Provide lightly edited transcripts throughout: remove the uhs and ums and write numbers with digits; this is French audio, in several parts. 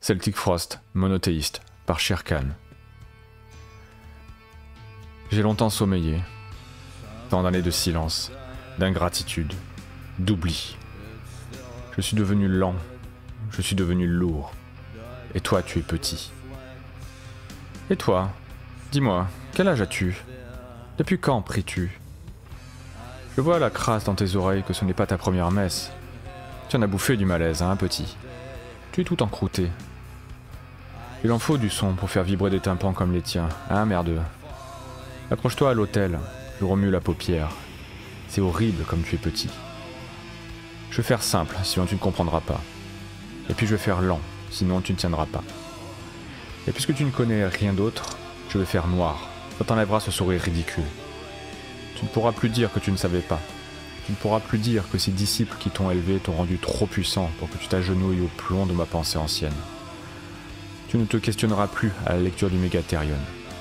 Celtic Frost, monothéiste, par Shere Khan. J'ai longtemps sommeillé, tant d'années de silence, d'ingratitude, d'oubli. Je suis devenu lent, je suis devenu lourd, et toi tu es petit. Et toi, dis-moi, quel âge as-tu? Depuis quand pries-tu? Je vois à la crasse dans tes oreilles que ce n'est pas ta première messe. Tu en as bouffé du malaise, hein, petit. Tu es tout encrouté. Il en faut du son pour faire vibrer des tympans comme les tiens, hein, merdeux. Accroche-toi à l'autel, je remue la paupière. C'est horrible comme tu es petit. Je vais faire simple, sinon tu ne comprendras pas. Et puis je vais faire lent, sinon tu ne tiendras pas. Et puisque tu ne connais rien d'autre, je vais faire noir. Ça t'enlèvera ce sourire ridicule. Tu ne pourras plus dire que tu ne savais pas. Tu ne pourras plus dire que ces disciples qui t'ont élevé t'ont rendu trop puissant pour que tu t'agenouilles au plomb de ma pensée ancienne. Tu ne te questionneras plus à la lecture du Mégatherion.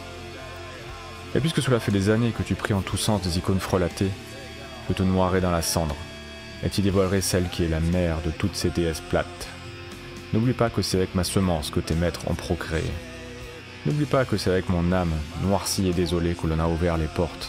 Et puisque cela fait des années que tu pries en tous sens des icônes frelatées, je te noierai dans la cendre, et t'y dévoilerai celle qui est la mère de toutes ces déesses plates. N'oublie pas que c'est avec ma semence que tes maîtres ont procréé. N'oublie pas que c'est avec mon âme, noircie et désolée, que l'on a ouvert les portes.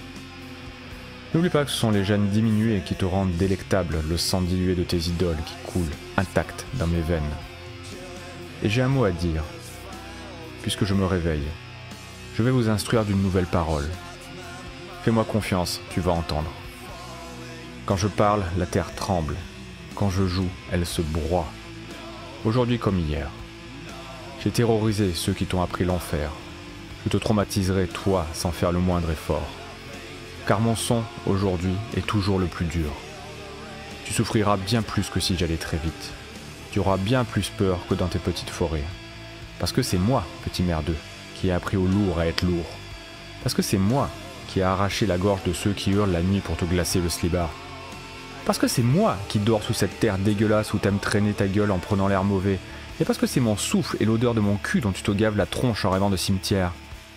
N'oublie pas que ce sont les gènes diminués qui te rendent délectable le sang dilué de tes idoles qui coule, intact, dans mes veines. Et j'ai un mot à dire. Puisque je me réveille, je vais vous instruire d'une nouvelle parole. Fais-moi confiance, tu vas entendre. Quand je parle, la terre tremble. Quand je joue, elle se broie. Aujourd'hui comme hier. J'ai terrorisé ceux qui t'ont appris l'enfer. Je te traumatiserai, toi, sans faire le moindre effort. Car mon son, aujourd'hui, est toujours le plus dur. Tu souffriras bien plus que si j'allais très vite. Tu auras bien plus peur que dans tes petites forêts. Parce que c'est moi, petit merdeux, qui ai appris au lourd à être lourd. Parce que c'est moi qui ai arraché la gorge de ceux qui hurlent la nuit pour te glacer le slibard. Parce que c'est moi qui dors sous cette terre dégueulasse où t'aimes traîner ta gueule en prenant l'air mauvais. Et parce que c'est mon souffle et l'odeur de mon cul dont tu te gaves la tronche en rêvant de cimetière.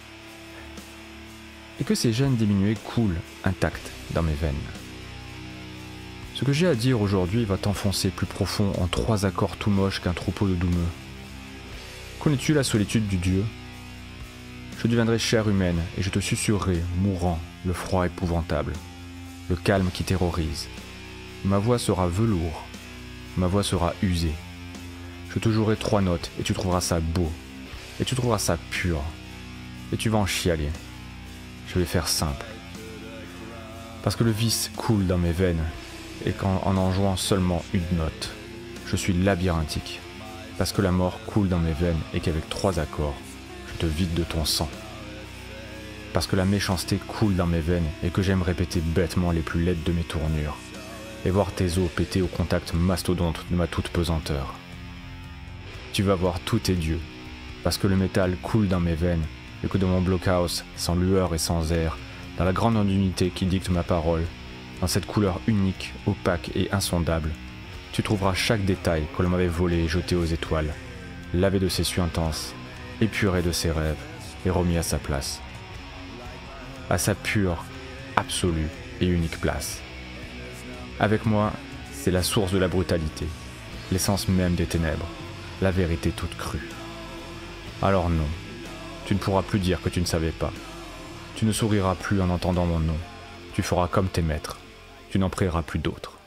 Et que ces gènes diminués coulent intacts dans mes veines. Ce que j'ai à dire aujourd'hui va t'enfoncer plus profond en 3 accords tout moches qu'un troupeau de doumeux. Connais-tu la solitude du Dieu? Je deviendrai chair humaine et je te susurrerai, mourant, le froid épouvantable, le calme qui terrorise. Ma voix sera velours, ma voix sera usée. Je te jouerai 3 notes et tu trouveras ça beau, et tu trouveras ça pur, et tu vas en chialer. Je vais faire simple. Parce que le vice coule dans mes veines, et en jouant seulement une note, je suis labyrinthique. Parce que la mort coule dans mes veines et qu'avec 3 accords, je te vide de ton sang. Parce que la méchanceté coule dans mes veines et que j'aime répéter bêtement les plus laides de mes tournures, et voir tes os péter au contact mastodonte de ma toute pesanteur. Tu vas voir tous tes dieux, parce que le métal coule dans mes veines et que dans mon blockhouse, sans lueur et sans air, dans la grande unité qui dicte ma parole, dans cette couleur unique, opaque et insondable, tu trouveras chaque détail que l'on m'avait volé et jeté aux étoiles, lavé de ses suies intenses, épuré de ses rêves et remis à sa place. À sa pure, absolue et unique place. Avec moi, c'est la source de la brutalité, l'essence même des ténèbres, la vérité toute crue. Alors non, tu ne pourras plus dire que tu ne savais pas. Tu ne souriras plus en entendant mon nom. Tu feras comme tes maîtres. Tu n'en prieras plus d'autres.